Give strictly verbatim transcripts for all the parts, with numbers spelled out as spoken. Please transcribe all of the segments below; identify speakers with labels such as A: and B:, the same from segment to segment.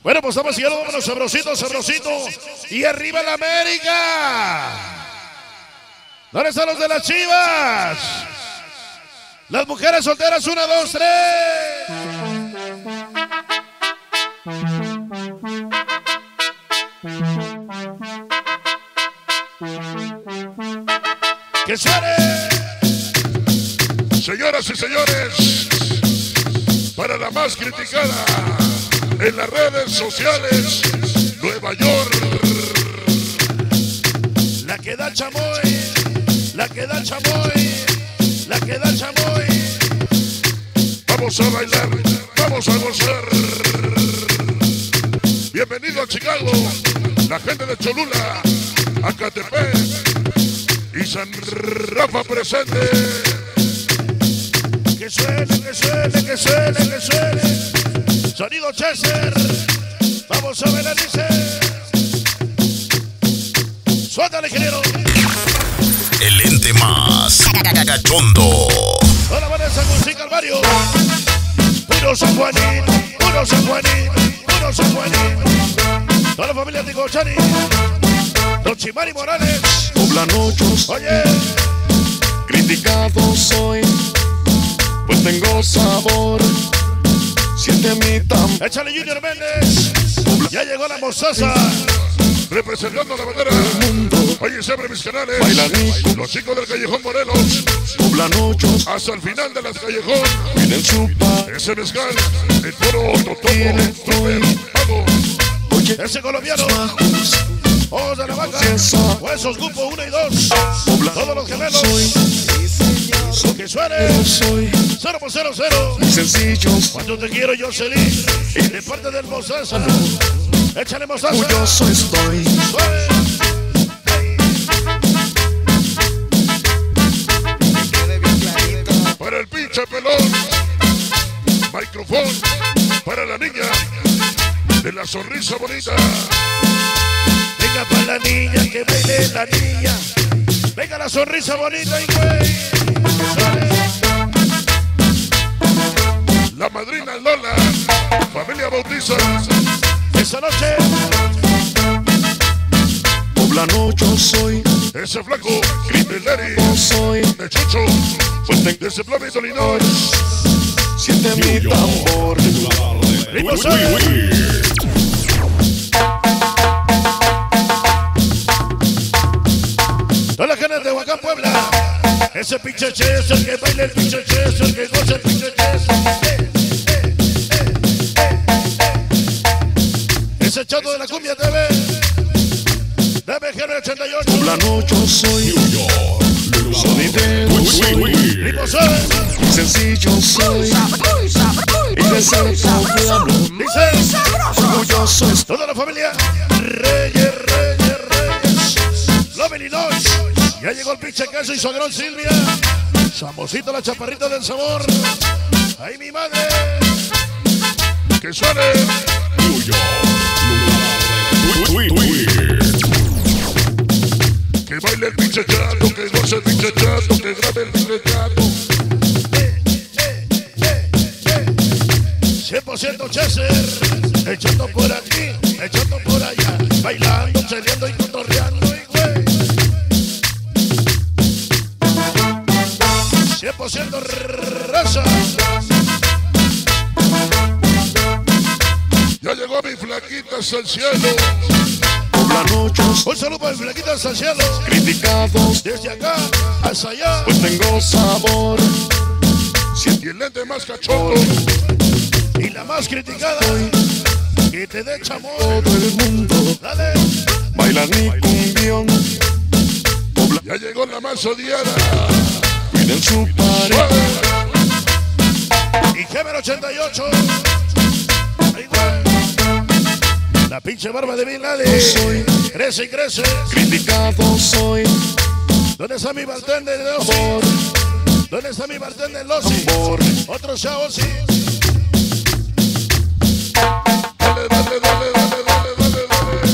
A: Bueno, pues estamos siguiendo, vámonos, sabrosito, sabrosito. Y arriba la América. ¿Dónde están los de las Chivas? Las mujeres solteras, una, dos, tres. ¡Que suene!
B: Señoras y señores, para la más criticada en las redes sociales, Nueva York.
A: La que da chamoy, la que da chamoy, la que da chamoy.
B: Vamos a bailar, vamos a gozar. Bienvenido a Chicago, la gente de Cholula, Acatepec y San Rafa presente.
A: Que suene, que suene, que suene, que suene. Sonido Chester. Vamos a ver, dice. Suéltale, ingeniero.
C: El ente más cachondo.
A: Hola, buenas, San Agustín Calvario. Puro San Juanito, puro San Juanito, puro San Juanito. Toda la familia de Ticochani. Don Chimari Morales.
D: Poblanochos.
A: Oye.
D: Criticado soy, pues tengo sabor. Siente mi tambor.
A: Échale, Junior Méndez. Ya llegó la mozaza.
B: Representando la bandera. Oye, siempre mis canales.
D: Bailanico.
B: Los chicos del Callejón Morelos.
D: Poblanochos.
B: Hasta el final de las Callejón.
D: Miren su pa.
B: Ese mezcal. El toro, Totopo, Super, Pago.
D: Oye,
A: Ese colombiano.
D: bajos.
A: Ojos de la vaca.
D: Esa.
A: Huesos, grupo uno y dos. Todos los gemelos.
D: Soy,
A: Que suene.
D: pero soy
A: Cero por cero, cero.
D: sencillos.
A: Cuando te quiero, yo feliz. De parte del mozaza. Échale mozaza.
D: Orgulloso estoy.
A: Suave.
B: Para el pinche pelón. Micrófono. Para la niña. De la sonrisa bonita.
A: Venga para la niña, que baile la niña. Venga la sonrisa bonita y güey.
B: La madrina Lola. Familia Bautiza.
A: Esa noche.
D: Poblanocho soy.
B: Ese flaco. Criminelli.
D: No soy.
B: De Chucho.
D: Pues tengo
B: De ese plamito Linor.
D: Siente mi tambor.
A: Rico soy. Toda la gente de Huacán, Puebla. Ese pinche che es el que baila, el pinche che es el que goza, el pinche che es. Eh, eh, eh, eh, eh. Ese chato de la cumbia T V. D B G ochenta y ocho.
D: Poblanocho soy. Sonidero soy.
A: Rico soy.
D: Sencillo soy. Y de ser poblano.
A: Dice.
D: Orgulloso estoy.
A: Toda la familia. Reyes, Reyes, Reyes. Love Illinois. Ya llegó el pinche queso y su agrón Silvia. Samosito, la chaparrita del sabor. ¡Ay, mi madre!
B: Que suene. Que baile el pinche chato. Que goce el pinche chato. Que grabe el pinche chato.
A: Eh, eh, eh, eh. cien por ciento Chester. Echando por aquí, echando por allá. Bailando, cheleando y cotorreando y güey. cien por ciento raza.
B: Ya llegó mi flaquita hasta el cielo.
D: Poblanochos.
A: Un saludo para el flaquitas al cielo.
D: Criticados.
A: Desde acá hasta allá.
D: Pues tengo sabor.
B: Y el lente más cachondo.
A: Y la más criticada. Que te dé chamoy.
D: Todo el mundo
A: Dale.
D: baila mi cumbión.
B: Ya llegó la más odiada.
D: Miren su pared.
A: Y Gemer ochenta y ocho. Ahí, güey. La pinche barba de Bin Laden.
D: Soy
A: Crece y crece.
D: criticado soy.
A: ¿Dónde está mi bartender de Osi?
D: Por
A: ¿Dónde está mi bartender de Osi?
D: tambor.
A: Otro sea Osi.
B: Dale, dale, dale, dale, dale, dale,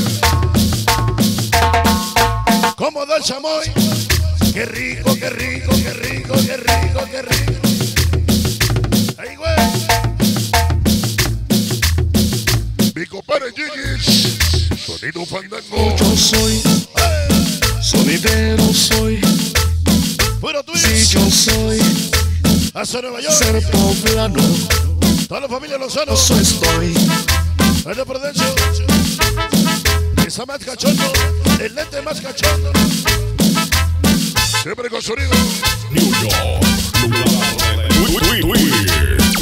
B: dale.
A: ¿Cómo da el chamoy? Qué rico, qué rico, qué rico, qué rico, qué rico. Ahí, güey.
B: compadre Gigis, sonido fandango.
D: Yo soy sonidero, soy.
A: Puro
D: Si
A: Twins.
D: yo soy
A: Hasta Nueva York.
D: ser poblano,
A: Toda la familia Lozano.
D: eso estoy.
A: El de Prudencio. Esa más cachondo. El lente más cachondo.
B: Siempre con sonido.
C: New York, lugar de Twist.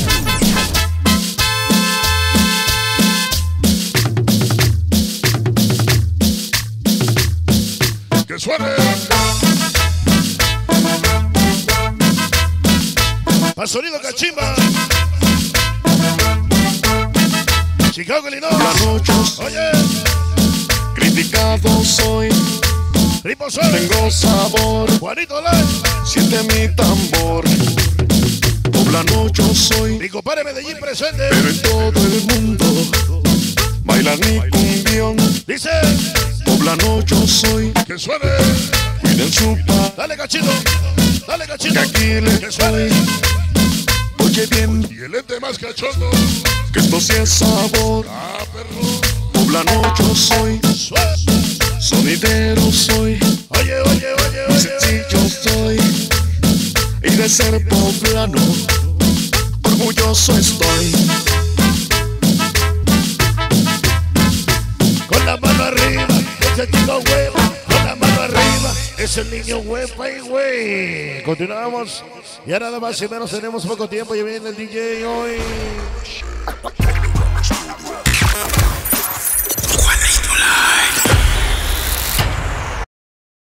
B: Que suene.
A: Al sonido cachimba. Chicago, Illinois.
D: Planochos,
A: Oye.
D: criticado soy.
A: Ritmo suave.
D: Tengo sabor,
A: Juanito Live.
D: siente mi tambor. Poblano yo soy,
A: Mi compadre Medellín presente.
D: pero en todo el mundo bailan mi cumbión.
A: Dice.
D: Poblano yo soy,
B: Que suene.
D: cuiden su paz,
A: Dale cachito. Dale
D: que
A: cachito.
D: aquí
A: Que
D: le
A: suene.
D: doy. Oye bien,
B: Y el ente más cachondo.
D: que esto sí es sabor.
B: Ah, perro.
D: Poblano yo soy,
A: Suave.
D: sonidero soy,
A: Oye, oye, oye, oye.
D: sencillo soy. Y de ser poblano, orgulloso estoy.
A: Con la mano arriba, ese chico huevo. Con la mano arriba, es el niño huepa y güey. Continuamos. Ya nada más y menos tenemos poco tiempo. Ya viene el D J hoy.